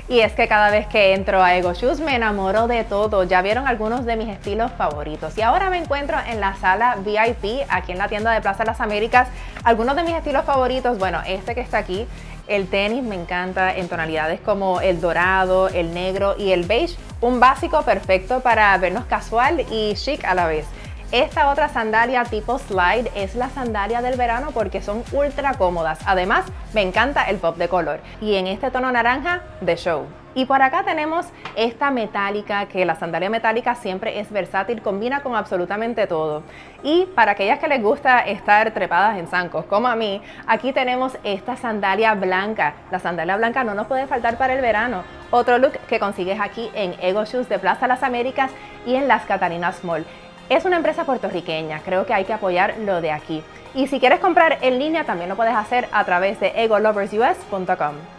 Y es que cada vez que entro a Ego Shoes me enamoro de todo. Ya vieron algunos de mis estilos favoritos. Y ahora me encuentro en la sala VIP, aquí en la tienda de Plaza Las Américas. Algunos de mis estilos favoritos, bueno, este que está aquí, el tenis me encanta en tonalidades como el dorado, el negro y el beige. Un básico perfecto para vernos casual y chic a la vez. Esta otra sandalia tipo slide es la sandalia del verano porque son ultra cómodas. Además, me encanta el pop de color. Y en este tono naranja, de show. Y por acá tenemos esta metálica, que la sandalia metálica siempre es versátil, combina con absolutamente todo. Y para aquellas que les gusta estar trepadas en zancos, como a mí, aquí tenemos esta sandalia blanca. La sandalia blanca no nos puede faltar para el verano. Otro look que consigues aquí en Ego Shoes de Plaza Las Américas y en Las Catalinas Mall. Es una empresa puertorriqueña, creo que hay que apoyar lo de aquí. Y si quieres comprar en línea, también lo puedes hacer a través de egoloversus.com.